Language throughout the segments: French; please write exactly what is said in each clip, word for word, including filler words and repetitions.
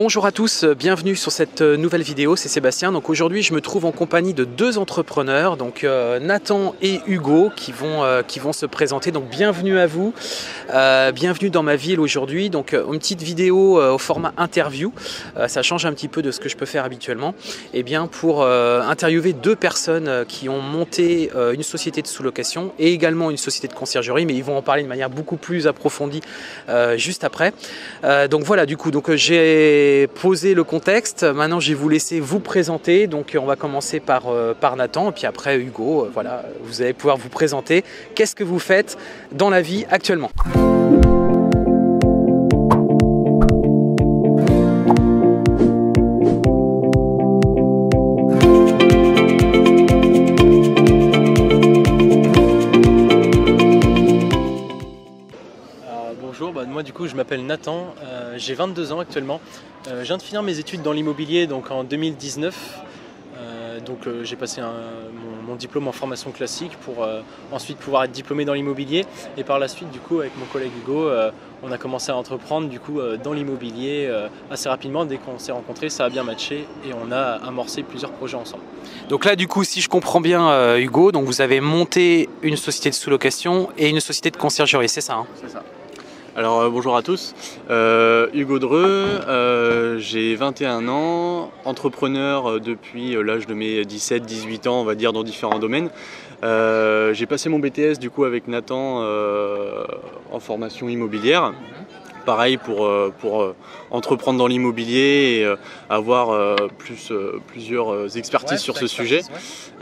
Bonjour à tous, bienvenue sur cette nouvelle vidéo, c'est Sébastien. Donc aujourd'hui je me trouve en compagnie de deux entrepreneurs, donc euh, Nathan et Hugo qui vont, euh, qui vont se présenter. Donc bienvenue à vous, euh, bienvenue dans ma ville aujourd'hui. Donc une petite vidéo euh, au format interview, euh, ça change un petit peu de ce que je peux faire habituellement. Et bien pour euh, interviewer deux personnes qui ont monté euh, une société de sous-location et également une société de conciergerie, mais ils vont en parler de manière beaucoup plus approfondie euh, juste après. Euh, donc voilà, du coup, donc j'ai poser le contexte. Maintenant, je vais vous laisser vous présenter. Donc, on va commencer par, euh, par Nathan et puis après Hugo. Euh, voilà, vous allez pouvoir vous présenter. Qu'est-ce que vous faites dans la vie actuellement ? Bonjour, bah moi du coup je m'appelle Nathan, euh, j'ai vingt-deux ans actuellement. Euh, je viens de finir mes études dans l'immobilier donc en deux mille dix-neuf. Euh, donc euh, j'ai passé un, mon, mon diplôme en formation classique pour euh, ensuite pouvoir être diplômé dans l'immobilier. Et par la suite du coup avec mon collègue Hugo, euh, on a commencé à entreprendre du coup euh, dans l'immobilier euh, assez rapidement. Dès qu'on s'est rencontrés, ça a bien matché et on a amorcé plusieurs projets ensemble. Donc là du coup, si je comprends bien euh, Hugo, donc vous avez monté une société de sous-location et une société de conciergerie, c'est ça hein ? C'est ça. Alors euh, bonjour à tous, euh, Hugo Dreux, euh, j'ai vingt et un ans, entrepreneur depuis l'âge de mes dix-sept dix-huit ans, on va dire, dans différents domaines. Euh, j'ai passé mon B T S du coup avec Nathan euh, en formation immobilière. Pareil pour, pour entreprendre dans l'immobilier et avoir plus, plusieurs expertises ouais, sur ce sujet. Ouais.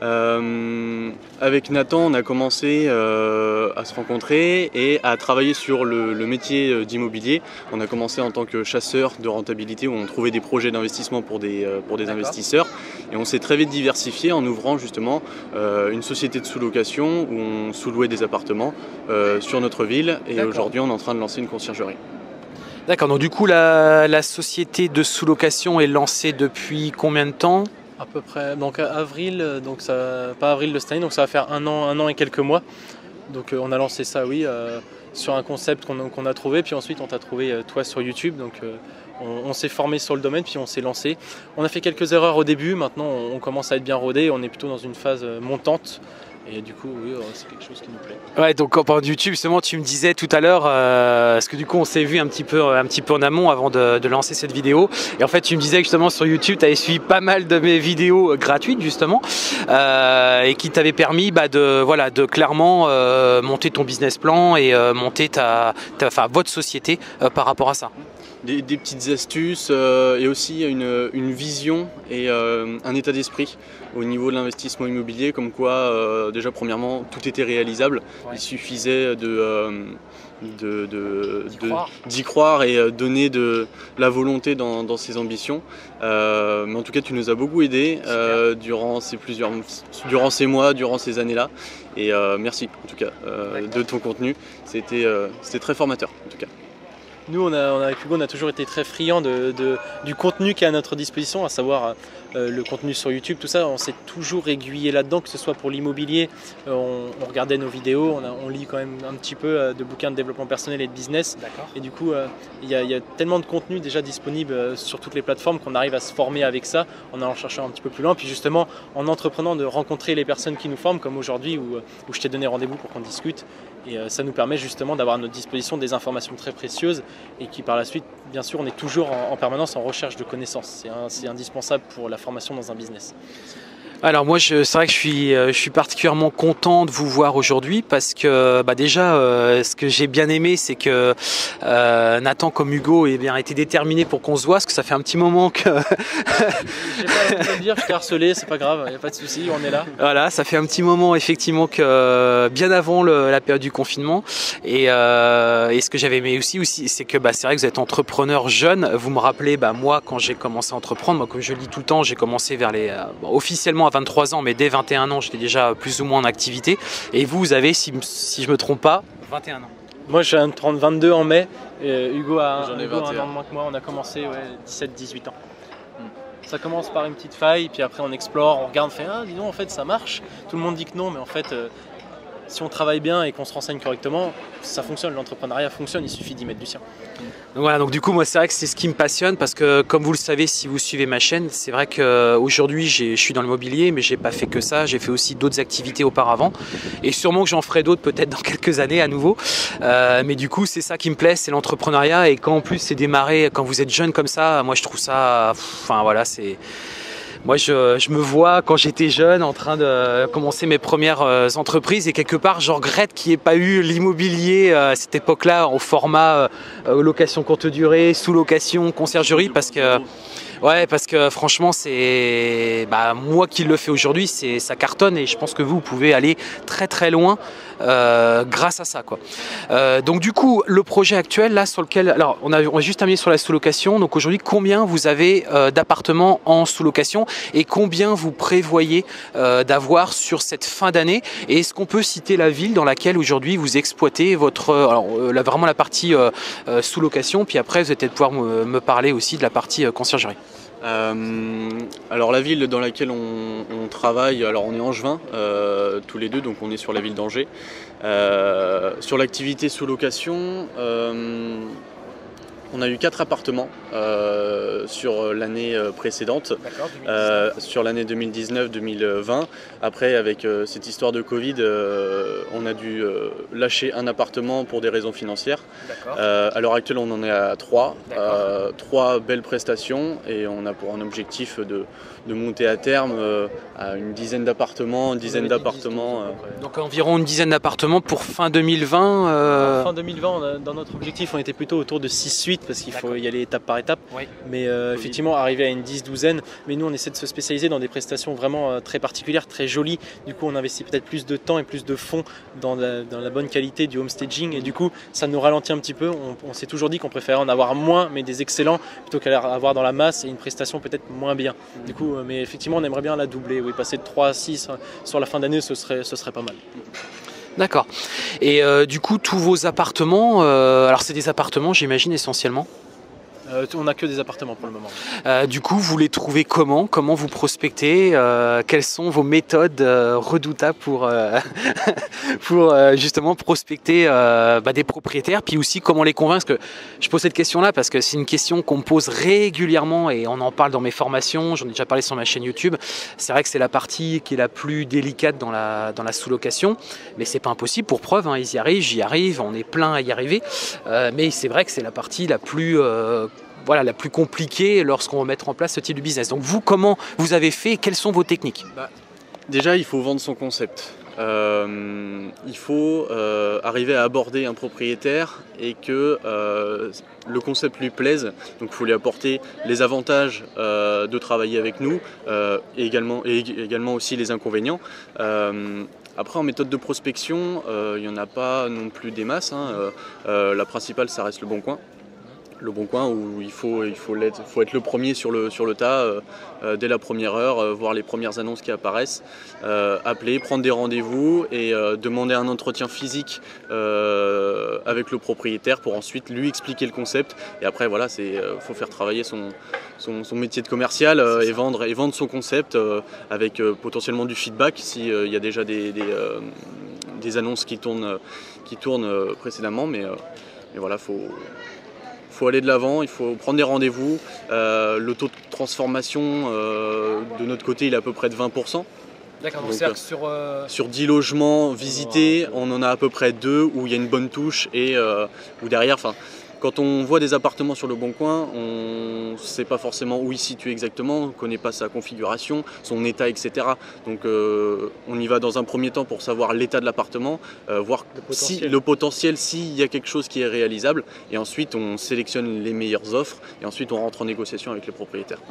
Euh, avec Nathan, on a commencé euh, à se rencontrer et à travailler sur le, le métier d'immobilier. On a commencé en tant que chasseur de rentabilité où on trouvait des projets d'investissement pour des, pour des investisseurs. Et on s'est très vite diversifié en ouvrant justement euh, une société de sous-location où on sous-louait des appartements euh, sur notre ville. Et aujourd'hui, on est en train de lancer une conciergerie. D'accord, donc du coup la, la société de sous-location est lancée depuis combien de temps ? À peu près, donc avril, donc ça, pas avril de cette année, donc ça va faire un an, un an et quelques mois. Donc euh, on a lancé ça, oui, euh, sur un concept qu'on qu'on a trouvé, puis ensuite on t'a trouvé euh, toi sur YouTube. Donc euh, on, on s'est formé sur le domaine, puis on s'est lancé. On a fait quelques erreurs au début, maintenant on, on commence à être bien rodé, on est plutôt dans une phase montante. Et du coup, oui, c'est quelque chose qui nous plaît. Ouais, donc en parlant de YouTube, justement, tu me disais tout à l'heure, euh, parce que du coup, on s'est vu un petit peu, un petit peu en amont avant de, de lancer cette vidéo. Et en fait, tu me disais que justement sur YouTube, tu avais suivi pas mal de mes vidéos gratuites, justement, euh, et qui t'avaient permis bah, de, voilà, de clairement euh, monter ton business plan et euh, monter ta, ta, enfin, votre société euh, par rapport à ça. Des, des petites astuces euh, et aussi une, une vision et euh, un état d'esprit au niveau de l'investissement immobilier, comme quoi euh, déjà premièrement tout était réalisable, ouais. Il suffisait de, euh, de, de, d'y, de, croire. d'y croire et donner de la volonté dans, dans ses ambitions. Euh, mais en tout cas tu nous as beaucoup aidé euh, durant, ces plusieurs, durant ces mois, durant ces années-là. Et euh, merci en tout cas euh, de ton contenu, c'était euh, c'était très formateur en tout cas. Nous, on a, on a, avec Hugo, on a toujours été très friands de, de, du contenu qui est à notre disposition, à savoir euh, le contenu sur YouTube, tout ça. On s'est toujours aiguillé là-dedans, que ce soit pour l'immobilier, euh, on, on regardait nos vidéos, on, a, on lit quand même un petit peu euh, de bouquins de développement personnel et de business. Et du coup, euh, il y, y a tellement de contenu déjà disponible euh, sur toutes les plateformes qu'on arrive à se former avec ça, en allant chercher un petit peu plus loin. Puis justement, en entreprenant de rencontrer les personnes qui nous forment, comme aujourd'hui où, où je t'ai donné rendez-vous pour qu'on discute. Et euh, ça nous permet justement d'avoir à notre disposition des informations très précieuses et qui par la suite, bien sûr, on est toujours en, en permanence en recherche de connaissances. C'est indispensable pour la formation dans un business. Alors moi, c'est vrai que je suis, je suis particulièrement content de vous voir aujourd'hui parce que bah déjà, euh, ce que j'ai bien aimé, c'est que euh, Nathan comme Hugo eh bien, a été déterminé pour qu'on se voit, parce que ça fait un petit moment que... J'ai pas envie de le dire, je t'ai harcelé, c'est pas grave, il n'y a pas de souci, on est là. Voilà, ça fait un petit moment effectivement que bien avant le, la période du confinement. Et, euh, et ce que j'avais aimé aussi, aussi c'est que bah, c'est vrai que vous êtes entrepreneur jeune. Vous me rappelez, bah, moi, quand j'ai commencé à entreprendre, moi, comme je le dis tout le temps, j'ai commencé vers les... Euh, bon, officiellement à vingt-trois ans, mais dès vingt et un ans, j'étais déjà plus ou moins en activité. Et vous, vous avez, si, si je ne me trompe pas, vingt et un ans. Moi, j'ai un trente vingt-deux en mai. Et Hugo a J'en ai Hugo, un an de moins que moi. On a commencé ouais, dix-sept dix-huit ans. Hmm. Ça commence par une petite faille, puis après on explore, on regarde, on fait ah dis donc en fait ça marche. Tout le monde dit que non, mais en fait euh, si on travaille bien et qu'on se renseigne correctement, ça fonctionne, l'entrepreneuriat fonctionne, il suffit d'y mettre du sien. Donc voilà, donc du coup moi c'est vrai que c'est ce qui me passionne parce que comme vous le savez si vous suivez ma chaîne, c'est vrai qu'aujourd'hui je suis dans l'immobilier mais j'ai pas fait que ça, j'ai fait aussi d'autres activités auparavant et sûrement que j'en ferai d'autres peut-être dans quelques années à nouveau. Euh, mais du coup c'est ça qui me plaît, c'est l'entrepreneuriat et quand en plus c'est démarré, quand vous êtes jeune comme ça, moi je trouve ça, enfin voilà c'est... Moi, je, je me vois quand j'étais jeune en train de commencer mes premières euh, entreprises et quelque part, je regrette qu'il n'y ait pas eu l'immobilier euh, à cette époque-là au format euh, location courte durée, sous-location, conciergerie parce que... Ouais, parce que franchement, c'est bah, moi qui le fais aujourd'hui, c'est ça cartonne et je pense que vous, vous pouvez aller très très loin euh, grâce à ça, quoi. Euh, donc du coup, le projet actuel là sur lequel, alors on a, on a juste terminé sur la sous-location. Donc aujourd'hui, combien vous avez euh, d'appartements en sous-location et combien vous prévoyez euh, d'avoir sur cette fin d'année? Et est-ce qu'on peut citer la ville dans laquelle aujourd'hui vous exploitez votre, alors euh, là, vraiment la partie euh, euh, sous-location, puis après vous allez peut-être pouvoir me, me parler aussi de la partie euh, conciergerie. Euh, alors la ville dans laquelle on, on travaille, alors on est angevin euh, tous les deux, donc on est sur la ville d'Angers. Euh, sur l'activité sous location, euh, on a eu quatre appartements euh, sur l'année précédente, euh, sur l'année deux mille dix-neuf deux mille vingt. Après, avec euh, cette histoire de Covid, euh, on a dû euh, lâcher un appartement pour des raisons financières. Euh, à l'heure actuelle, on en est à trois, euh, trois belles prestations et on a pour un objectif de, de monter à terme euh, à une dizaine d'appartements, une dizaine d'appartements. Euh... Donc environ une dizaine d'appartements pour fin deux mille vingt. Euh... Fin deux mille vingt, on a, dans notre objectif, on était plutôt autour de six huit parce qu'il faut y aller étape par étape. Oui. Mais euh, effectivement, arriver à une dix douzaine. Mais nous, on essaie de se spécialiser dans des prestations vraiment euh, très particulières, très jolies. Du coup, on investit peut-être plus de temps et plus de fonds dans la, dans la bonne qualité du home staging. Et du coup, ça nous ralentit un petit peu. On, on s'est toujours dit qu'on préférait en avoir moins, mais des excellents, plutôt qu'à avoir dans la masse et une prestation peut-être moins bien. Du coup, euh, mais effectivement, on aimerait bien la doubler. Oui, passer de trois à six euh, sur la fin d'année, ce serait, ce serait pas mal. D'accord. Et euh, du coup, tous vos appartements, euh, alors c'est des appartements, j'imagine, essentiellement? Euh, on n'a que des appartements pour le moment. Euh, du coup, vous les trouvez comment? Comment vous prospectez? euh, Quelles sont vos méthodes euh, redoutables pour, euh, pour euh, justement prospecter euh, bah, des propriétaires? Puis aussi, comment les convaincre? Parce que je pose cette question-là parce que c'est une question qu'on me pose régulièrement et on en parle dans mes formations. J'en ai déjà parlé sur ma chaîne YouTube. C'est vrai que c'est la partie qui est la plus délicate dans la, dans la sous-location. Mais c'est pas impossible, pour preuve, hein, ils y arrivent, j'y arrive, on est plein à y arriver. Euh, mais c'est vrai que c'est la partie la plus... Euh, Voilà, la plus compliquée lorsqu'on va mettre en place ce type de business. Donc vous, comment vous avez fait? Quelles sont vos techniques? Bah, déjà, il faut vendre son concept. Euh, il faut euh, arriver à aborder un propriétaire et que euh, le concept lui plaise. Donc il faut lui apporter les avantages euh, de travailler avec nous euh, et, également, et également aussi les inconvénients. Euh, Après, en méthode de prospection, euh, il n'y en a pas non plus des masses. Hein. Euh, euh, la principale, ça reste le Bon Coin. Le Bon Coin où il faut, il faut, être, faut être le premier sur le, sur le tas euh, euh, dès la première heure, euh, voir les premières annonces qui apparaissent, euh, appeler, prendre des rendez-vous et euh, demander un entretien physique euh, avec le propriétaire pour ensuite lui expliquer le concept. Et après, voilà, il euh, faut faire travailler son, son, son métier de commercial euh, et, vendre, et vendre son concept euh, avec euh, potentiellement du feedback s'il euh, y a déjà des, des, euh, des annonces qui tournent, qui tournent euh, précédemment. Mais, euh, mais voilà, il faut... Il faut aller de l'avant, il faut prendre des rendez-vous. Euh, le taux de transformation euh, de notre côté, il est à peu près de vingt pour cent. D'accord, donc c'est-à-dire que sur, euh... sur dix logements visités, on en a à peu près deux où il y a une bonne touche et euh, où derrière, enfin, quand on voit des appartements sur le Bon Coin, on ne sait pas forcément où il se situe exactement, on ne connaît pas sa configuration, son état, et cetera. Donc euh, on y va dans un premier temps pour savoir l'état de l'appartement, euh, voir le potentiel, si, le potentiel, s'il y a quelque chose qui est réalisable. Et ensuite on sélectionne les meilleures offres et ensuite on rentre en négociation avec les propriétaires.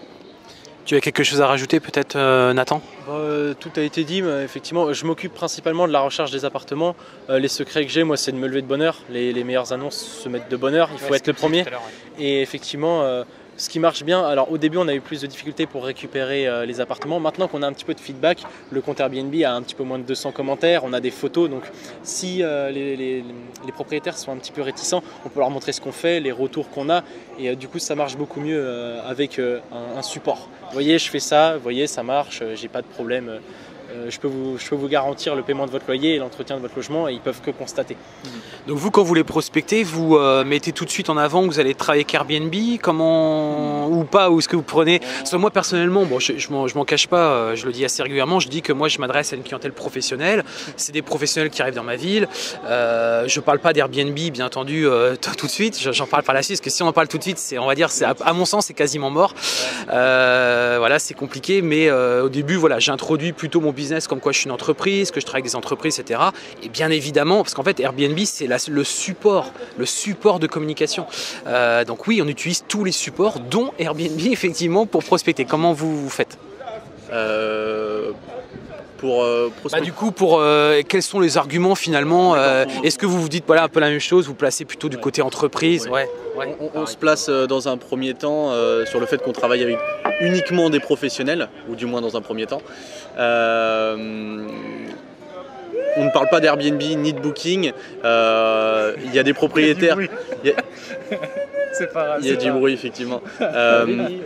Tu as quelque chose à rajouter peut-être euh, Nathan? euh, Tout a été dit, mais effectivement je m'occupe principalement de la recherche des appartements. Euh, les secrets que j'ai, moi, c'est de me lever de bonne heure. Les, les meilleures annonces se mettent de bonne heure, il faut ouais, être le premier. Ouais. Et effectivement, euh, ce qui marche bien, alors au début on a eu plus de difficultés pour récupérer euh, les appartements. Maintenant qu'on a un petit peu de feedback, le compte Airbnb a un petit peu moins de deux cents commentaires, on a des photos, donc si euh, les, les, les propriétaires sont un petit peu réticents, on peut leur montrer ce qu'on fait, les retours qu'on a, et euh, du coup ça marche beaucoup mieux euh, avec euh, un, un support. Vous voyez, je fais ça, vous voyez, ça marche, euh, j'ai pas de problème. euh, je, peux vous, je peux vous garantir le paiement de votre loyer et l'entretien de votre logement et ils peuvent que constater. Donc vous, quand vous les prospectez, vous euh, mettez tout de suite en avant que vous allez travailler avec Airbnb, comment ou pas, ou est-ce que vous prenez... Parce que moi personnellement, bon, je, je m'en cache pas, euh, je le dis assez régulièrement, je dis que moi je m'adresse à une clientèle professionnelle, c'est des professionnels qui arrivent dans ma ville, euh, je parle pas d'Airbnb bien entendu euh, tout de suite, j'en parle par la suite, parce que si on en parle tout de suite, c'est, on va dire, à, à mon sens c'est quasiment mort, euh, voilà, c'est compliqué, mais euh, au début voilà, j'ai introduit plutôt mon business comme quoi je suis une entreprise, que je travaille avec des entreprises, et cetera. Et bien évidemment, parce qu'en fait Airbnb c'est le support, le support de communication. Euh, donc oui, on utilise tous les supports, dont Airbnb effectivement pour prospecter. Comment vous, vous faites euh, pour euh, prospecter. Bah, du coup, pour euh, quels sont les arguments finalement euh, Est-ce que vous vous dites voilà un peu la même chose, vous placez plutôt du ouais. côté entreprise ouais. Ouais. Ouais. On, on se place dans un premier temps euh, sur le fait qu'on travaille avec uniquement des professionnels, ou du moins dans un premier temps. Euh, On ne parle pas d'Airbnb ni de Booking. Euh, il y a des propriétaires. Il y a, c'est pas grave, il y a du bruit, effectivement. Euh,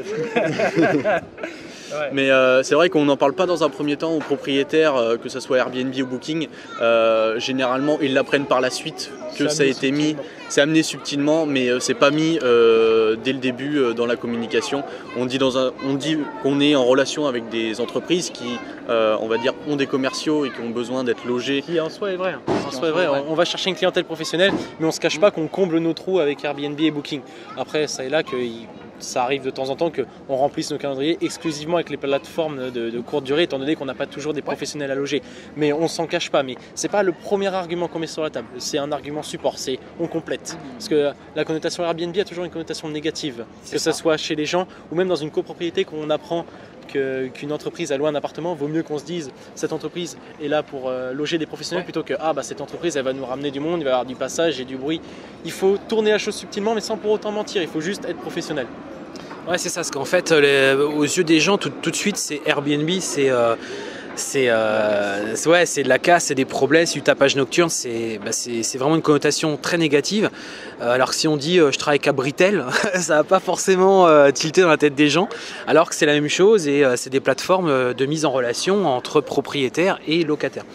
Ouais. Mais euh, c'est vrai qu'on n'en parle pas dans un premier temps aux propriétaires, euh, que ce soit Airbnb ou Booking. Euh, généralement, ils l'apprennent par la suite que ça a été mis. C'est amené subtilement, mais euh, c'est pas mis euh, dès le début euh, dans la communication. On dit, dans un, on dit qu'on est en relation avec des entreprises qui, euh, on va dire, ont des commerciaux et qui ont besoin d'être logés. Qui en soi est vrai. En soi est vrai. On, on va chercher une clientèle professionnelle, mais on se cache pas qu'on comble nos trous avec Airbnb et Booking. Après, ça est là que ça arrive de temps en temps qu'on remplisse nos calendriers exclusivement avec les plateformes de, de courte durée, étant donné qu'on n'a pas toujours des professionnels à loger. Mais on s'en cache pas. Mais c'est pas le premier argument qu'on met sur la table. C'est un argument support. C'est on complète. Parce que la connotation Airbnb a toujours une connotation négative, que ce soit chez les gens ou même dans une copropriété qu'on apprend qu'une qu entreprise a loué un appartement, vaut mieux qu'on se dise cette entreprise est là pour euh, loger des professionnels ouais. plutôt que ah bah cette entreprise elle va nous ramener du monde, il va y avoir du passage et du bruit. Il faut tourner la chose subtilement mais sans pour autant mentir, il faut juste être professionnel. Ouais, c'est ça, parce qu'en fait les, aux yeux des gens tout, tout de suite c'est Airbnb, c'est euh... c'est euh, ouais, c'est de la casse, c'est des problèmes, c'est du tapage nocturne, c'est bah vraiment une connotation très négative. Euh, alors que si on dit euh, je travaille avec Abritel, ça va pas forcément euh, tilter dans la tête des gens, alors que c'est la même chose et euh, c'est des plateformes de mise en relation entre propriétaires et locataires.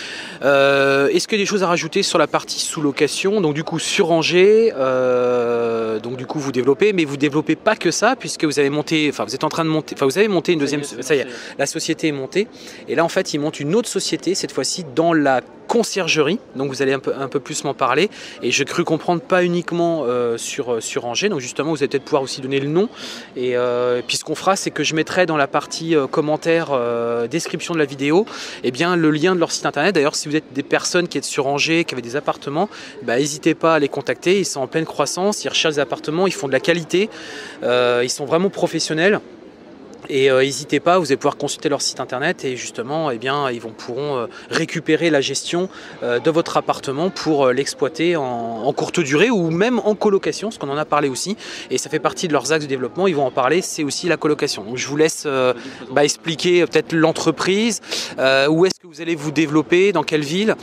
Euh, Est-ce qu'il y a des choses à rajouter sur la partie sous-location? Donc du coup sur Angers, euh, donc du coup vous développez, mais vous développez pas que ça, puisque vous avez monté, enfin vous êtes en train de monter, enfin vous avez monté une deuxième, ça y est, ça y est, la société est montée, et là en fait ils montent une autre société, cette fois-ci dans la conciergerie, donc vous allez un peu, un peu plus m'en parler, et je cru comprendre pas uniquement euh, sur, sur Angers, donc justement vous allez peut-être pouvoir aussi donner le nom, et euh, puis ce qu'on fera c'est que je mettrai dans la partie euh, commentaire, euh, description de la vidéo, et eh bien le lien de leur site internet. D'ailleurs si vous êtes des personnes qui êtes sur Angers, qui avaient des appartements, bah, n'hésitez pas à les contacter, ils sont en pleine croissance, ils recherchent des appartements, ils font de la qualité, euh, ils sont vraiment professionnels. Et n'hésitez euh, pas, vous allez pouvoir consulter leur site internet et justement eh bien, ils vont, pourront euh, récupérer la gestion euh, de votre appartement pour euh, l'exploiter en, en courte durée ou même en colocation, parce qu'on en a parlé aussi, et ça fait partie de leurs axes de développement, ils vont en parler, c'est aussi la colocation. Donc je vous laisse euh, bah, expliquer euh, peut-être l'entreprise, euh, où est-ce que vous allez vous développer, dans quelle ville,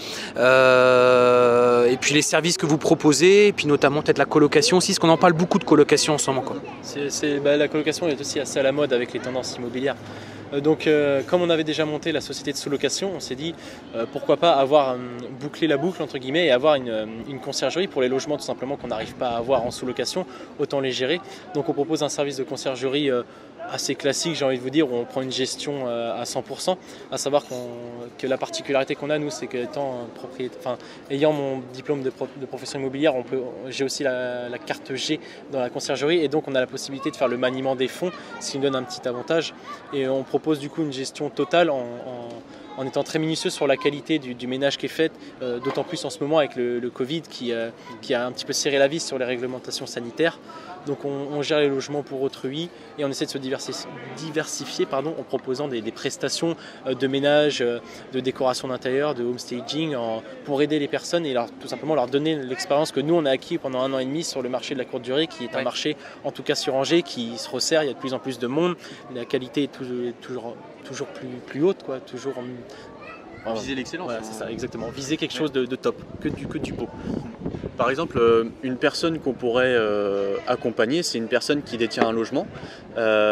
euh, et puis les services que vous proposez, et puis notamment peut-être la colocation aussi, parce qu'on en parle beaucoup de colocation en ce moment. C'est, c'est, bah, la colocation est aussi assez à la mode avec les tendances immobilières. Donc euh, comme on avait déjà monté la société de sous-location, on s'est dit euh, pourquoi pas avoir euh, bouclé la boucle entre guillemets et avoir une, une conciergerie pour les logements tout simplement qu'on n'arrive pas à avoir en sous-location, autant les gérer. Donc on propose un service de conciergerie euh, assez classique, j'ai envie de vous dire, où on prend une gestion euh, à cent pour cent, à savoir qu'on, que la particularité qu'on a nous c'est qu'étant propriétaire, enfin ayant mon diplôme de, pro, de profession immobilière, on peut, j'ai aussi la, la carte G dans la conciergerie et donc on a la possibilité de faire le maniement des fonds, ce qui nous donne un petit avantage et on propose propose du coup une gestion totale en, en, en étant très minutieux sur la qualité du, du ménage qui est fait, euh, d'autant plus en ce moment avec le, le Covid qui, euh, qui a un petit peu serré la vis sur les réglementations sanitaires. Donc on, on gère les logements pour autrui et on essaie de se diversifier, diversifier pardon, en proposant des, des prestations de ménage, de décoration d'intérieur, de home staging en, pour aider les personnes et leur, tout simplement leur donner l'expérience que nous on a acquis pendant un an et demi sur le marché de la courte durée qui est un ouais. marché en tout cas sur Angers qui se resserre, il y a de plus en plus de monde, la qualité est toujours, toujours, toujours plus, plus haute, quoi, toujours en... Viser l'excellence. Voilà, c'est ça, exactement. Viser quelque chose de, de top, que du, que du beau. Par exemple, euh, une personne qu'on pourrait euh, accompagner, c'est une personne qui détient un logement, euh,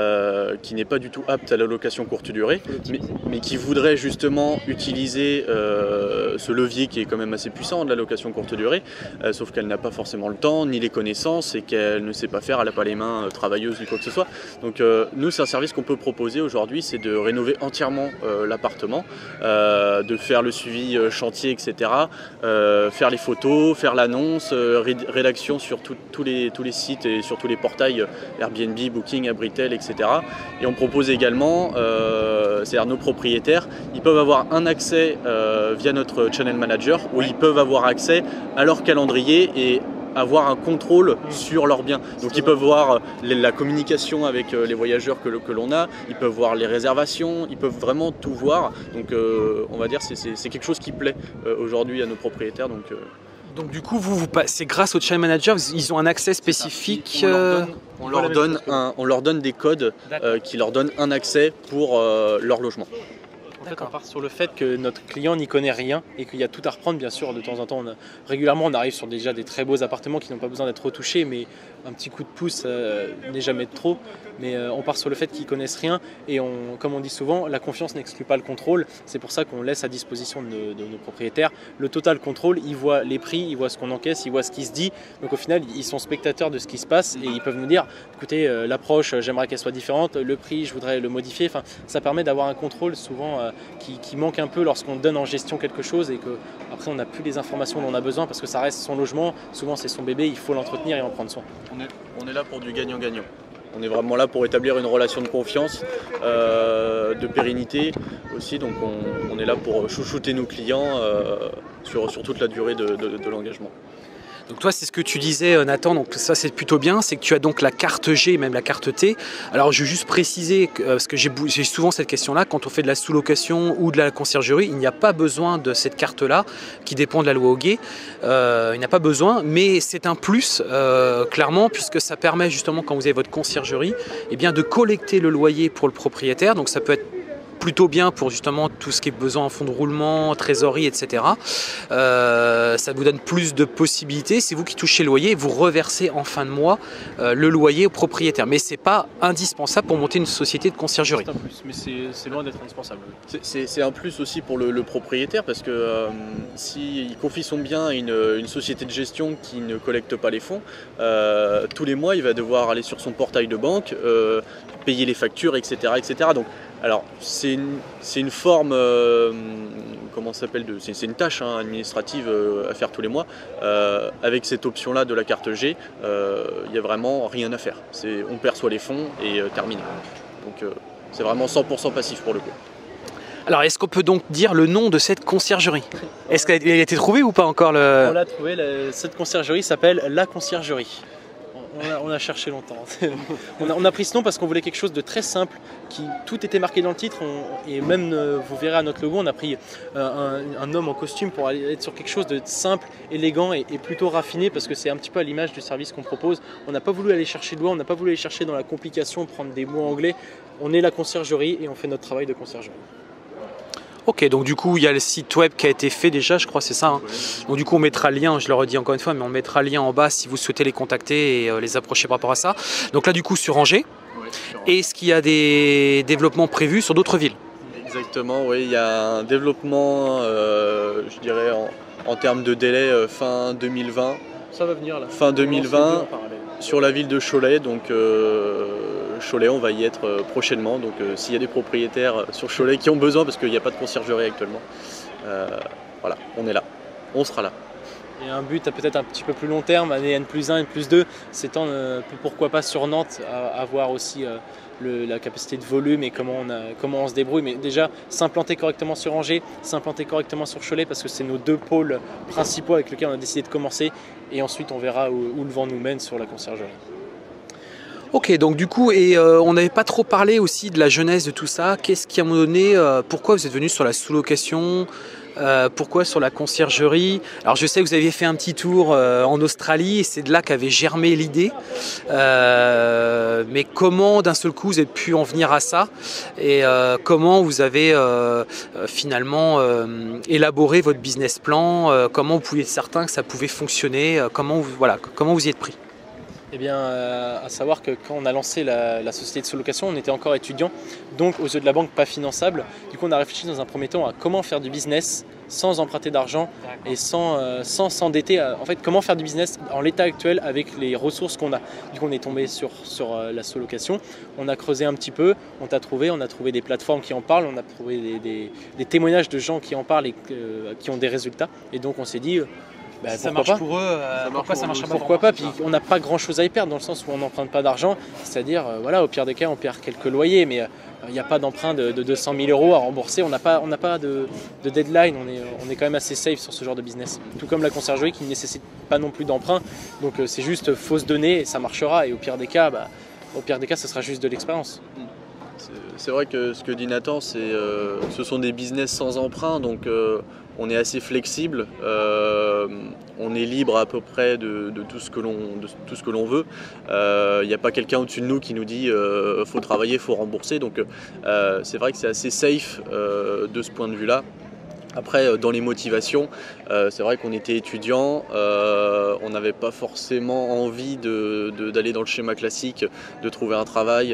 euh, qui n'est pas du tout apte à la location courte durée, mais, mais qui voudrait justement utiliser euh, ce levier qui est quand même assez puissant de la location courte durée, euh, sauf qu'elle n'a pas forcément le temps ni les connaissances et qu'elle ne sait pas faire, elle n'a pas les mains euh, travailleuses ni quoi que ce soit. Donc euh, nous, c'est un service qu'on peut proposer aujourd'hui, c'est de rénover entièrement euh, l'appartement, euh, de faire le suivi euh, chantier, et cetera, euh, faire les photos, faire l'annonce, euh, rédaction sur tout, tous les, tous les sites et sur tous les portails euh, Airbnb, Booking, Abritel, et cetera. Et on propose également, euh, c'est-à-dire nos propriétaires, ils peuvent avoir un accès euh, via notre channel manager où ils peuvent avoir accès à leur calendrier et avoir un contrôle sur leurs biens. Donc ils peuvent voir la communication avec les voyageurs que, que l'on a, ils peuvent voir les réservations, ils peuvent vraiment tout voir. Donc euh, on va dire que c'est quelque chose qui plaît euh, aujourd'hui à nos propriétaires. Donc, euh... donc du coup, vous, vous c'est grâce au channel manager, ils ont un accès spécifique. On leur donne, on leur donne, un, on leur donne des codes euh, qui leur donnent un accès pour euh, leur logement. En fait, on part sur le fait que notre client n'y connaît rien et qu'il y a tout à reprendre. Bien sûr, de temps en temps, on a, régulièrement, on arrive sur déjà des très beaux appartements qui n'ont pas besoin d'être retouchés, mais un petit coup de pouce euh, n'est jamais de trop. Mais euh, on part sur le fait qu'ils connaissent rien et on, comme on dit souvent, la confiance n'exclut pas le contrôle. C'est pour ça qu'on laisse à disposition de nos, de nos propriétaires le total contrôle. Ils voient les prix, ils voient ce qu'on encaisse, ils voient ce qui se dit. Donc au final, ils sont spectateurs de ce qui se passe et ils peuvent nous dire, écoutez, euh, l'approche, j'aimerais qu'elle soit différente, le prix, je voudrais le modifier. Enfin, ça permet d'avoir un contrôle souvent euh, qui, qui manque un peu lorsqu'on donne en gestion quelque chose et qu'après on n'a plus les informations dont on a besoin parce que ça reste son logement, souvent c'est son bébé, il faut l'entretenir et en prendre soin. On est, on est là pour du gagnant-gagnant. On est vraiment là pour établir une relation de confiance, euh, de pérennité aussi, donc on, on est là pour chouchouter nos clients euh, sur, sur toute la durée de, de, de l'engagement. Donc toi, c'est ce que tu disais, Nathan, donc ça c'est plutôt bien, c'est que tu as donc la carte G et même la carte T. Alors je veux juste préciser, que, parce que j'ai souvent cette question-là, quand on fait de la sous-location ou de la conciergerie, il n'y a pas besoin de cette carte-là, qui dépend de la loi Hoguet. Euh, il n'y a pas besoin, mais c'est un plus, euh, clairement, puisque ça permet justement, quand vous avez votre conciergerie, eh bien, de collecter le loyer pour le propriétaire. Donc ça peut être plutôt bien pour justement tout ce qui est besoin en fonds de roulement, trésorerie, et cetera. Euh, ça vous donne plus de possibilités. C'est vous qui touchez le loyer et vous reversez en fin de mois euh, le loyer au propriétaire. Mais ce n'est pas indispensable pour monter une société de conciergerie. C'est un plus, mais c'est loin d'être indispensable. C'est un plus aussi pour le, le propriétaire parce que euh, s'il confie son bien à une, une société de gestion qui ne collecte pas les fonds, euh, tous les mois il va devoir aller sur son portail de banque, euh, payer les factures, et cetera, et cetera. Donc, alors, c'est une, une forme, euh, comment ça s'appelle, c'est une tâche hein, administrative euh, à faire tous les mois. Euh, avec cette option-là de la carte G, il euh, n'y a vraiment rien à faire. On perçoit les fonds et euh, terminé. Donc, euh, c'est vraiment cent pour cent passif pour le coup. Alors, est-ce qu'on peut donc dire le nom de cette conciergerie? Est-ce qu'elle a été trouvée ou pas encore le... On l'a trouvée, la, cette conciergerie s'appelle La Conciergerie. On a, on a cherché longtemps. on, a, on a pris ce nom parce qu'on voulait quelque chose de très simple, qui tout était marqué dans le titre. On, et même, euh, vous verrez à notre logo, on a pris euh, un, un homme en costume pour aller être sur quelque chose de simple, élégant et, et plutôt raffiné, parce que c'est un petit peu à l'image du service qu'on propose. On n'a pas voulu aller chercher loin, on n'a pas voulu aller chercher dans la complication, prendre des mots anglais. On est la conciergerie et on fait notre travail de conciergerie. Ok, donc du coup, il y a le site web qui a été fait déjà, je crois, c'est ça. Hein. Donc du coup, on mettra le lien, je le redis encore une fois, mais on mettra le lien en bas si vous souhaitez les contacter et euh, les approcher par rapport à ça. Donc là, du coup, sur Angers. Oui, est-ce qu'il y a des développements prévus sur d'autres villes? Exactement, oui, il y a un développement, euh, je dirais, en, en termes de délai euh, fin deux mille vingt. Ça va venir là. Fin deux mille vingt, sur la ville de Cholet, donc... Euh, Cholet, on va y être euh, prochainement, donc euh, s'il y a des propriétaires sur Cholet qui ont besoin, parce qu'il n'y a pas de conciergerie actuellement, euh, voilà, on est là, on sera là. Et un but peut-être un petit peu plus long terme, année N plus un, N plus deux, c'est euh, pourquoi pas sur Nantes, à, à voir aussi euh, le, la capacité de volume et comment on, a, comment on se débrouille. Mais déjà, s'implanter correctement sur Angers, s'implanter correctement sur Cholet, parce que c'est nos deux pôles principaux avec lesquels on a décidé de commencer, et ensuite on verra où, où le vent nous mène sur la conciergerie. Ok, donc du coup, et euh, on n'avait pas trop parlé aussi de la genèse de tout ça. Qu'est-ce qui a donné, euh, pourquoi vous êtes venu sur la sous-location, euh, pourquoi sur la conciergerie? Alors je sais que vous aviez fait un petit tour euh, en Australie et c'est de là qu'avait germé l'idée. Euh, mais comment d'un seul coup vous avez pu en venir à ça? Et euh, comment vous avez euh, finalement euh, élaboré votre business plan? euh, Comment vous pouviez être certain que ça pouvait fonctionner? euh, comment, vous, voilà, comment vous y êtes pris? Eh bien, euh, à savoir que quand on a lancé la, la société de sous-location, on était encore étudiant, donc aux yeux de la banque pas finançable. Du coup, on a réfléchi dans un premier temps à comment faire du business sans emprunter d'argent et sans euh, sans s'endetter. En fait, comment faire du business en l'état actuel avec les ressources qu'on a. Du coup, on est tombé sur, sur euh, la sous-location. On a creusé un petit peu, on t'a trouvé, on a trouvé des plateformes qui en parlent, on a trouvé des, des, des témoignages de gens qui en parlent et euh, qui ont des résultats. Et donc, on s'est dit... Bah, ça marche pas. Pour eux, euh, ça pourquoi ça marche pas? Pourquoi pas? Puis on n'a pas grand chose à y perdre dans le sens où on n'emprunte pas d'argent, c'est-à-dire euh, voilà, au pire des cas on perd quelques loyers, mais il euh, n'y a pas d'emprunt de, de deux cent mille euros à rembourser, on n'a pas, on n'a pas de, de deadline, on est, on est quand même assez safe sur ce genre de business. Tout comme la conciergerie qui ne nécessite pas non plus d'emprunt, donc euh, c'est juste faut se donner et ça marchera, et au pire des cas, bah, au pire des cas, ce sera juste de l'expérience. C'est vrai que ce que dit Nathan, c'est euh, ce sont des business sans emprunt, donc euh, on est assez flexible, euh, on est libre à peu près de, de tout ce que l'on de tout ce que l'on veut. Il euh, n'y a pas quelqu'un au-dessus de nous qui nous dit euh, faut travailler, faut rembourser. Donc euh, c'est vrai que c'est assez safe euh, de ce point de vue-là. Après, dans les motivations, euh, c'est vrai qu'on était étudiants, euh, on n'avait pas forcément envie de, de, d'aller dans le schéma classique, de trouver un travail,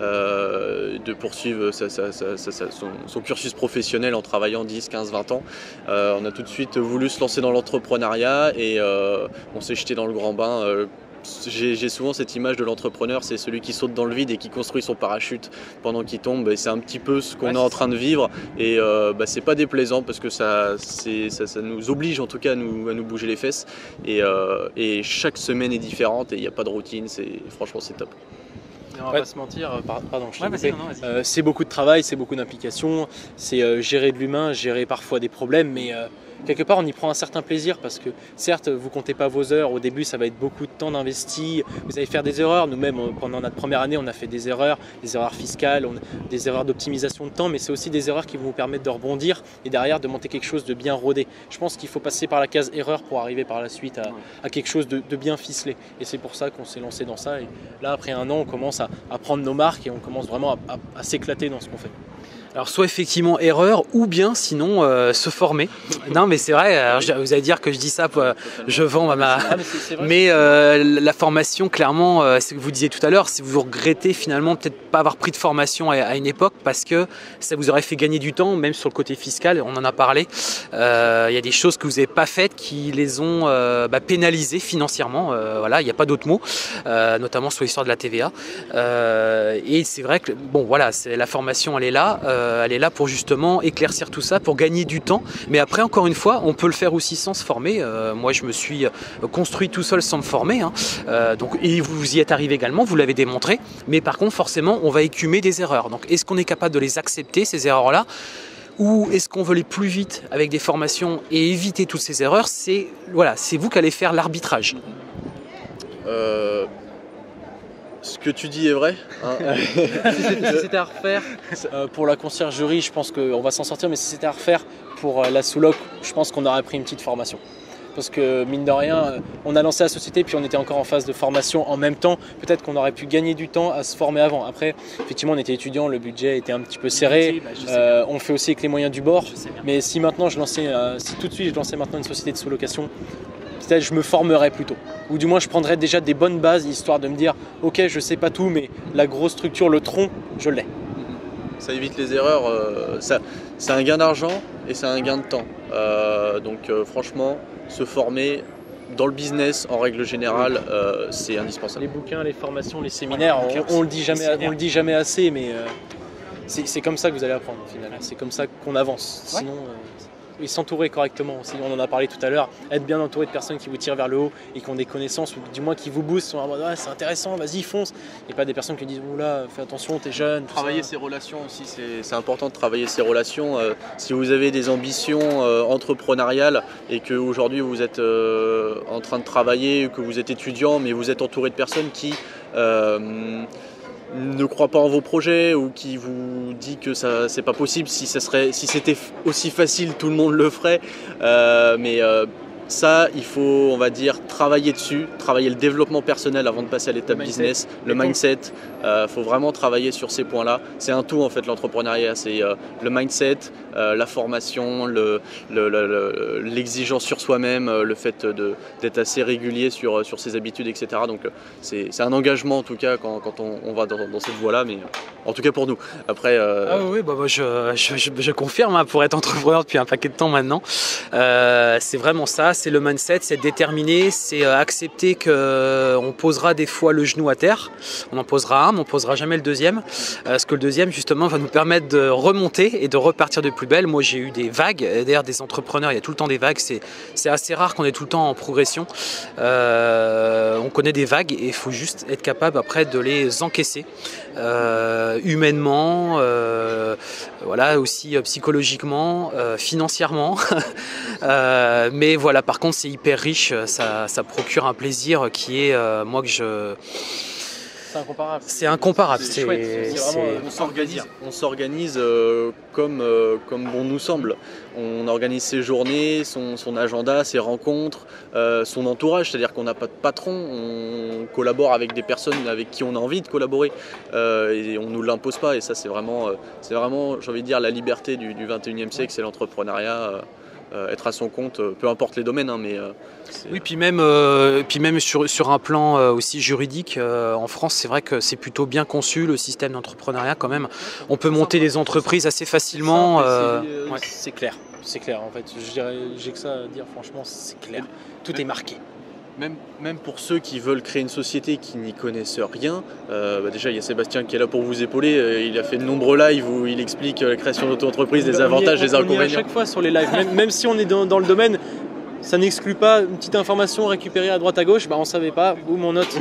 euh, de poursuivre sa, sa, sa, sa, son, son cursus professionnel en travaillant dix, quinze, vingt ans. Euh, on a tout de suite voulu se lancer dans l'entrepreneuriat et euh, on s'est jeté dans le grand bain. Euh, J'ai souvent cette image de l'entrepreneur, c'est celui qui saute dans le vide et qui construit son parachute pendant qu'il tombe. C'est un petit peu ce qu'on ouais, est en train de vivre et euh, bah, c'est pas déplaisant parce que ça, ça, ça nous oblige en tout cas à nous, à nous bouger les fesses et, euh, et chaque semaine est différente et il n'y a pas de routine, franchement c'est top. Et on va ouais. pas se mentir, pardon, je ouais, non, non, euh, c'est beaucoup de travail, c'est beaucoup d'implication, c'est euh, gérer de l'humain, gérer parfois des problèmes, mais euh, quelque part on y prend un certain plaisir parce que certes vous comptez pas vos heures, au début ça va être beaucoup de temps d'investi, vous allez faire des erreurs, nous-mêmes pendant notre première année on a fait des erreurs, des erreurs fiscales, on a des erreurs d'optimisation de temps, mais c'est aussi des erreurs qui vont vous permettre de rebondir et derrière de monter quelque chose de bien rodé. Je pense qu'il faut passer par la case erreur pour arriver par la suite à, à quelque chose de, de bien ficelé et c'est pour ça qu'on s'est lancé dans ça et là après un an on commence à, à prendre nos marques et on commence vraiment à, à, à s'éclater dans ce qu'on fait. Alors soit effectivement erreur ou bien sinon euh, se former. Non mais c'est vrai, alors, vous allez dire que je dis ça, pour, je vends ma... Ah, mais c'est, c'est vrai, mais euh, la formation clairement, euh, c'est ce que vous disiez tout à l'heure, si vous regrettez finalement peut-être pas avoir pris de formation à, à une époque parce que ça vous aurait fait gagner du temps, même sur le côté fiscal, on en a parlé. Euh, il y a des choses que vous n'avez pas faites qui les ont euh, bah, pénalisées financièrement, euh, voilà, il n'y a pas d'autre mot, euh, notamment sur l'histoire de la T V A. Euh, et c'est vrai que bon voilà, c'est, la formation elle est là. Euh, Elle est là pour justement éclaircir tout ça, pour gagner du temps. Mais après, encore une fois, on peut le faire aussi sans se former. Euh, moi, je me suis construit tout seul sans me former. Hein. Euh, donc, et vous y êtes arrivé également, vous l'avez démontré. Mais par contre, forcément, on va écumer des erreurs. Donc, est-ce qu'on est capable de les accepter, ces erreurs-là ? Ou est-ce qu'on veut aller plus vite avec des formations et éviter toutes ces erreurs ? C'est voilà, c'est vous qui allez faire l'arbitrage. Euh... Ce que tu dis est vrai. Hein. Si c'était à refaire euh, pour la conciergerie, je pense qu'on va s'en sortir, mais si c'était à refaire pour euh, la sous-loc, je pense qu'on aurait pris une petite formation. Parce que mine de rien, on a lancé la société puis on était encore en phase de formation en même temps. Peut-être qu'on aurait pu gagner du temps à se former avant. Après, effectivement, on était étudiants, le budget était un petit peu serré. Bah, euh, on fait aussi avec les moyens du bord. Mais si maintenant je lançais, euh, si tout de suite je lançais maintenant une société de sous-location, peut-être je me formerais plutôt. Ou du moins je prendrais déjà des bonnes bases, histoire de me dire ok, je sais pas tout, mais la grosse structure, le tronc, je l'ai. Ça évite les erreurs, euh, ça, c'est un gain d'argent et c'est un gain de temps. Euh, donc euh, franchement, se former dans le business en règle générale, euh, c'est indispensable. Les bouquins, les formations, les séminaires, on, on le dit jamais, on le dit jamais assez, mais euh, c'est, c'est comme ça que vous allez apprendre au final. C'est comme ça qu'on avance. Sinon, euh, et s'entourer correctement aussi, on en a parlé tout à l'heure, être bien entouré de personnes qui vous tirent vers le haut et qui ont des connaissances ou du moins qui vous boostent, sont en mode ah, c'est intéressant, vas-y fonce, et pas des personnes qui disent oula fais attention, t'es jeune. Travailler ses relations aussi, c'est, c'est important de travailler ses relations. Euh, si vous avez des ambitions euh, entrepreneuriales et qu'aujourd'hui vous êtes euh, en train de travailler, que vous êtes étudiant mais vous êtes entouré de personnes qui euh, ne croient pas en vos projets ou qui vous dit que ça c'est pas possible, si ça serait si c'était aussi facile tout le monde le ferait, euh, mais euh, ça il faut on va dire travailler dessus, travailler le développement personnel avant de passer à l'étape business, le mindset. Il euh, faut vraiment travailler sur ces points-là. C'est un tout en fait l'entrepreneuriat, c'est euh, le mindset, euh, la formation, le, le, le, le, l'exigence sur soi-même, le fait d'être assez régulier sur, sur ses habitudes, et cetera. Donc c'est un engagement en tout cas quand, quand on, on va dans, dans cette voie-là, mais en tout cas pour nous. Après, euh... ah oui, bah, bah, je, je, je, je confirme, hein, pour être entrepreneur depuis un paquet de temps maintenant, euh, c'est vraiment ça, c'est le mindset, c'est déterminé, c'est euh, accepter qu'on euh, posera des fois le genou à terre, on en posera un, mais on ne posera jamais le deuxième, euh, parce que le deuxième justement va nous permettre de remonter et de repartir de plus belle. Moi j'ai eu des vagues, d'ailleurs des entrepreneurs, il y a tout le temps des vagues, c'est assez rare qu'on ait tout le temps en progression, euh, on connaît des vagues et il faut juste être capable après de les encaisser, euh, humainement, euh, voilà, aussi euh, psychologiquement, euh, financièrement, euh, mais voilà, par contre c'est hyper riche, ça, ça procure un plaisir qui est, euh, moi que je... C'est incomparable. C'est incomparable. C'est chouette. On s'organise, on s'organise euh, comme, euh, comme bon nous semble. On organise ses journées, son, son agenda, ses rencontres, euh, son entourage. C'est-à-dire qu'on n'a pas de patron, on collabore avec des personnes avec qui on a envie de collaborer euh, et on ne nous l'impose pas. Et ça, c'est vraiment, euh, c'est vraiment, j'ai envie de dire, la liberté du, du vingt et unième siècle, c'est l'entrepreneuriat. Euh, Euh, être à son compte, euh, peu importe les domaines, hein, mais... Euh, oui, puis même, euh, puis même sur, sur un plan euh, aussi juridique, euh, en France, c'est vrai que c'est plutôt bien conçu, le système d'entrepreneuriat quand même. On peut monter des entreprises assez facilement. Euh, c'est ouais. C'est clair, c'est clair en fait. J'ai que ça à dire, franchement, c'est clair. Tout est marqué. Même, même pour ceux qui veulent créer une société qui n'y connaissent rien, euh, bah déjà il y a Sébastien qui est là pour vous épauler, euh, il a fait de nombreux lives où il explique la création d'auto-entreprise, les avantages, les inconvénients. À chaque fois sur les lives, même, même si on est dans, dans le domaine, ça n'exclut pas une petite information récupérée à droite à gauche, bah on savait pas, où mon note.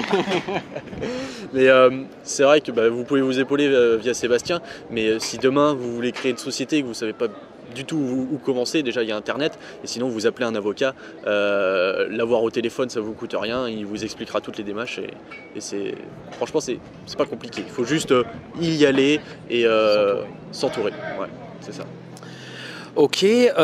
Mais euh, c'est vrai que bah, vous pouvez vous épauler euh, via Sébastien, mais euh, si demain vous voulez créer une société et que vous ne savez pas du tout où, où commencer, déjà il y a internet, et sinon vous appelez un avocat, euh, l'avoir au téléphone ça vous coûte rien, il vous expliquera toutes les démarches et, et c'est franchement c'est pas compliqué, il faut juste euh, y aller et euh, s'entourer, ouais, c'est ça. Ok,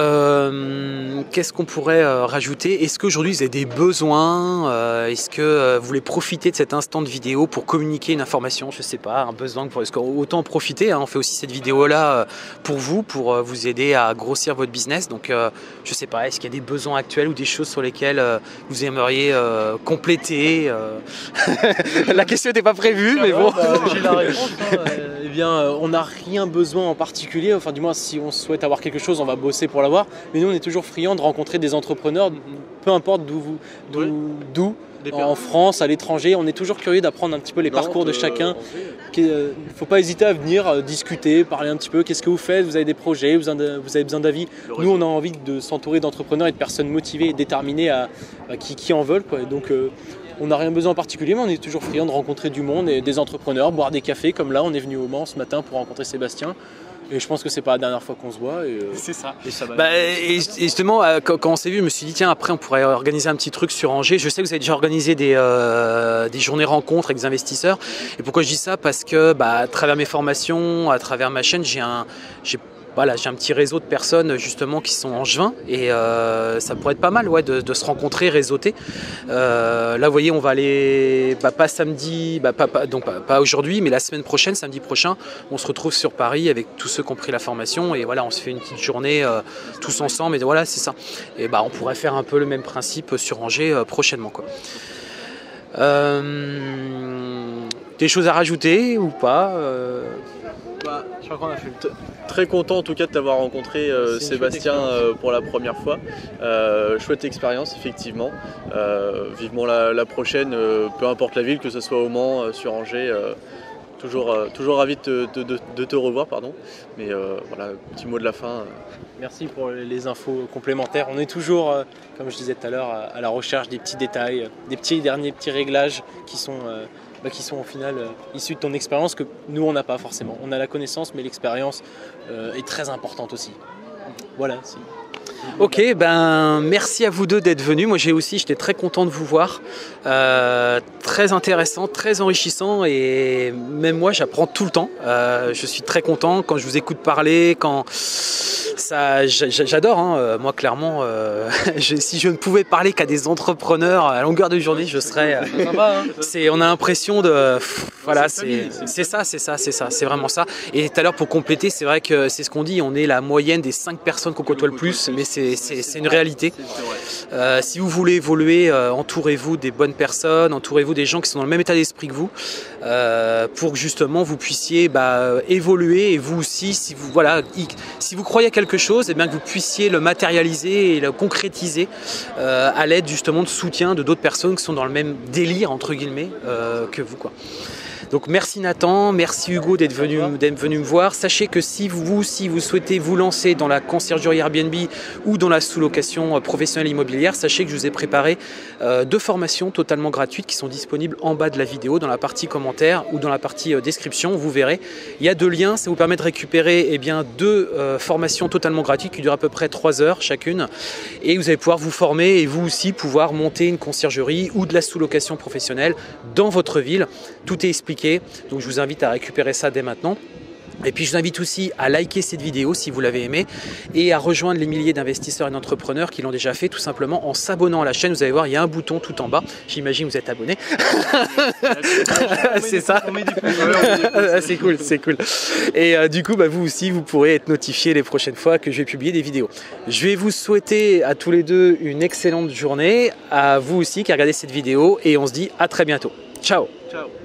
euh, qu'est-ce qu'on pourrait euh, rajouter? Est-ce qu'aujourd'hui vous avez des besoins? euh, Est-ce que euh, vous voulez profiter de cet instant de vidéo pour communiquer une information? Je sais pas, un besoin, pour... autant en profiter, hein, on fait aussi cette vidéo-là euh, pour vous, pour euh, vous aider à grossir votre business. Donc euh, je sais pas, est-ce qu'il y a des besoins actuels ou des choses sur lesquelles euh, vous aimeriez euh, compléter euh... La question n'était pas prévue, ah mais bon. Bah, j'ai la réponse. Hein. Eh bien, euh, on n'a rien besoin en particulier, enfin du moins si on souhaite avoir quelque chose, on va bosser pour l'avoir, mais nous on est toujours friands de rencontrer des entrepreneurs, peu importe d'où vous, d'où, en France, à l'étranger, on est toujours curieux d'apprendre un petit peu les non, parcours de euh, chacun. Il ne euh, faut pas hésiter à venir euh, discuter, parler un petit peu, qu'est-ce que vous faites, vous avez des projets, vous avez besoin d'avis. Nous on a envie de s'entourer d'entrepreneurs et de personnes motivées et déterminées à, à qui, qui en veulent, quoi. Donc euh, on n'a rien besoin en particulier, mais on est toujours friands de rencontrer du monde et des entrepreneurs, boire des cafés, comme là on est venu au Mans ce matin pour rencontrer Sébastien. Et je pense que c'est pas la dernière fois qu'on se voit. Euh, c'est ça. Et, ça va bah, et justement, quand, quand on s'est vu, je me suis dit, tiens, après, on pourrait organiser un petit truc sur Angers. Je sais que vous avez déjà organisé des, euh, des journées rencontres avec des investisseurs. Et pourquoi je dis ça? Parce que bah, à travers mes formations, à travers ma chaîne, j'ai un... Voilà, j'ai un petit réseau de personnes justement qui sont angevins et euh, ça pourrait être pas mal, ouais, de, de se rencontrer, réseauter. Euh, là, vous voyez, on va aller, bah, pas samedi, bah, pas, pas, donc pas, pas aujourd'hui, mais la semaine prochaine, samedi prochain, on se retrouve sur Paris avec tous ceux qui ont pris la formation et voilà, on se fait une petite journée euh, tous ensemble et voilà, c'est ça. Et bah, on pourrait faire un peu le même principe sur Angers euh, prochainement, quoi. Euh, des choses à rajouter ou pas? euh... Bah, je crois qu'on a fait très content en tout cas de t'avoir rencontré euh, Sébastien euh, pour la première fois. Euh, chouette expérience effectivement. Euh, vivement la, la prochaine, euh, peu importe la ville, que ce soit au Mans, euh, sur Angers. Euh, toujours, euh, toujours ravi de te, de, de te revoir, pardon. Mais euh, voilà, petit mot de la fin. Euh. Merci pour les infos complémentaires. On est toujours, euh, comme je disais tout à l'heure, à, à la recherche des petits détails, des petits derniers petits réglages qui sont euh, Bah, qui sont au final euh, issus de ton expérience que nous on n'a pas forcément. On a la connaissance mais l'expérience euh, est très importante aussi. Voilà. Ok, ben merci à vous deux d'être venus. Moi j'ai aussi, j'étais très content de vous voir. Euh, très intéressant, très enrichissant et même moi j'apprends tout le temps. Euh, je suis très content quand je vous écoute parler, quand ça, j'adore, hein. Moi clairement, euh, je, si je ne pouvais parler qu'à des entrepreneurs à longueur de journée, je serais. Euh, c'est, on a l'impression de, pff, voilà, c'est ça, c'est ça, c'est ça, c'est vraiment ça. Et tout à l'heure pour compléter, c'est vrai que c'est ce qu'on dit, on est la moyenne des cinq personnes qu'on côtoie le plus, mais c'est une réalité. Euh, si vous voulez évoluer, euh, entourez-vous des bonnes personnes, entourez-vous des gens qui sont dans le même état d'esprit que vous, euh, pour que justement vous puissiez bah, évoluer et vous aussi, si vous voilà, si vous croyez à quelque chose, et bien que vous puissiez le matérialiser et le concrétiser euh, à l'aide justement de soutien de d'autres personnes qui sont dans le même délire entre guillemets euh, que vous quoi. Donc merci Nathan, merci Hugo d'être venu, d'être venu me voir. Sachez que si vous, si vous souhaitez vous lancer dans la conciergerie Airbnb ou dans la sous-location professionnelle immobilière, sachez que je vous ai préparé euh, deux formations totalement gratuites qui sont disponibles en bas de la vidéo, dans la partie commentaires ou dans la partie euh, description. Vous verrez, il y a deux liens, ça vous permet de récupérer eh bien, deux euh, formations totalement gratuites qui durent à peu près trois heures chacune. Et vous allez pouvoir vous former et vous aussi pouvoir monter une conciergerie ou de la sous-location professionnelle dans votre ville. Tout est expliqué. Donc je vous invite à récupérer ça dès maintenant. Et puis je vous invite aussi à liker cette vidéo si vous l'avez aimée et à rejoindre les milliers d'investisseurs et d'entrepreneurs qui l'ont déjà fait tout simplement en s'abonnant à la chaîne. Vous allez voir, il y a un bouton tout en bas. J'imagine que vous êtes abonné. C'est ça. C'est cool, c'est cool. Et euh, du coup, bah, vous aussi, vous pourrez être notifié les prochaines fois que je vais publier des vidéos. Je vais vous souhaiter à tous les deux une excellente journée. À vous aussi qui regardez cette vidéo et on se dit à très bientôt. Ciao. Ciao.